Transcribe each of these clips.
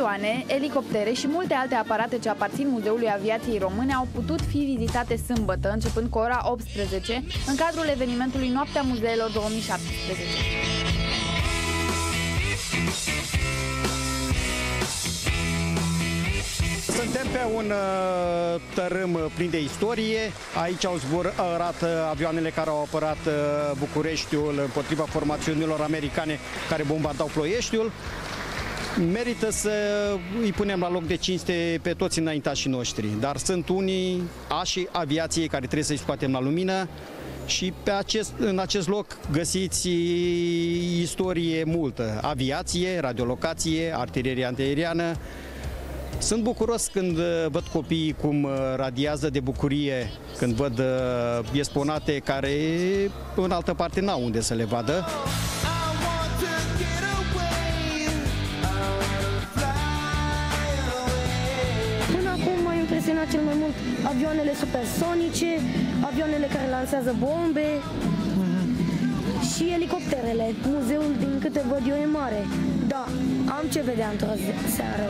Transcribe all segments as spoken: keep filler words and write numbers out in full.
Avioane, elicoptere și multe alte aparate ce aparțin Muzeului Aviației Române au putut fi vizitate sâmbătă, începând cu ora optsprezece, în cadrul evenimentului Noaptea Muzeelor două mii șaptesprezece. Suntem pe un uh, tărâm plin de istorie. Aici au zburat uh, avioanele care au apărat uh, Bucureștiul împotriva formațiunilor americane care bombardau Ploieștiul. Merită să îi punem la loc de cinste pe toți înaintașii noștri, dar sunt unii ași aviației care trebuie să-i scoatem la lumină. Și pe acest, în acest loc găsiți istorie multă, aviație, radiolocație, artilerie antiaeriană. Sunt bucuros când văd copiii cum radiază de bucurie, când văd exponate care în altă parte n-au unde să le vadă. Până acum m-a impresionat cel mai mult avioanele supersonice, avioanele care lansează bombe și elicopterele. Muzeul, din câte văd eu, e mare. Da, am ce vedea într-o seară.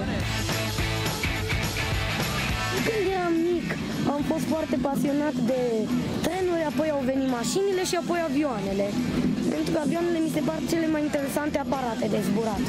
Când eram mic, am fost foarte pasionat de trenuri, apoi au venit mașinile și apoi avioanele. Pentru că avioanele mi se par cele mai interesante aparate de zburat.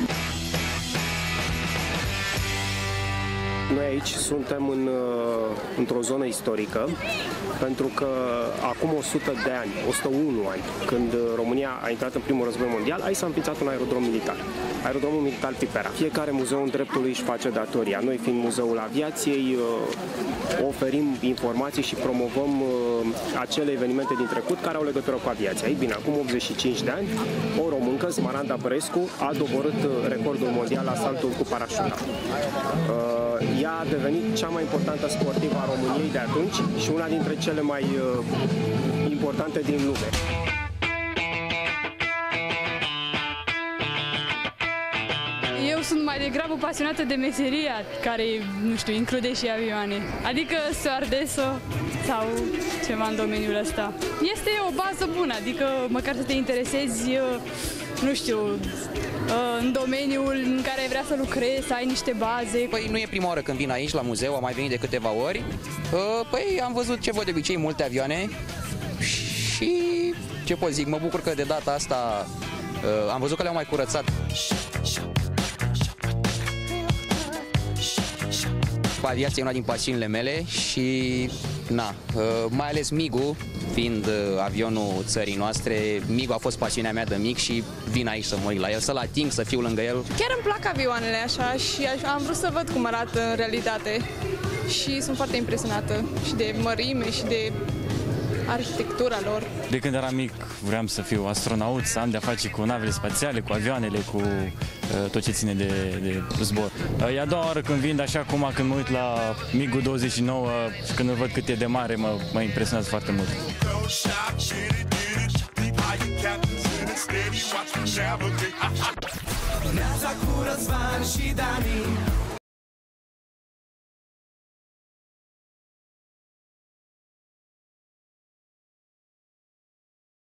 Noi aici suntem în, într-o zonă istorică, pentru că acum o sută de ani, o sută unu ani, când România a intrat în primul război mondial, aici s-a înființat un aerodrom militar, aerodromul militar Pipera. Fiecare muzeu în dreptul lui își face datoria. Noi, fiind Muzeul Aviației, oferim informații și promovăm acele evenimente din trecut care au legătură cu aviația. Ei bine, acum optzeci și cinci de ani, o româncă, Smaranda Bărescu, a doborât recordul mondial la saltul cu parașuta. Ea a devenit cea mai importantă sportivă a României de atunci și una dintre cele mai uh, importante din lume. Eu sunt mai degrabă pasionată de meseria care, nu știu, include și avioane. Adică stewardesă sau ceva în domeniul ăsta. Este o bază bună, adică măcar să te interesezi, nu știu, în domeniul în care ai vrea să lucrezi, să ai niște baze. Păi nu e prima oară când vin aici la muzeu, am mai venit de câteva ori. Păi am văzut ce văd de obicei, multe avioane și ce pot zic, mă bucur că de data asta am văzut că le-au mai curățat. Aviația e una din pasiunile mele și, na, mai ales MIG-ul, fiind avionul țării noastre, MIG-ul a fost pasiunea mea de mic și vin aici să mă uit la el, să-l ating, să fiu lângă el. Chiar îmi plac avioanele așa și am vrut să văd cum arată în realitate și sunt foarte impresionată și de mărime și de arhitectura lor. De când eram mic vreau să fiu astronaut, să am de-a face cu navele spațiale, cu avioanele, cu uh, tot ce ține de, de zbor. Uh, e a doua oară când vin, așa acum când mă uit la MIG-ul douăzeci și nouă și când îl văd cât e de mare, mă, mă impresionează foarte mult. Neața cu Răzvan și Dani.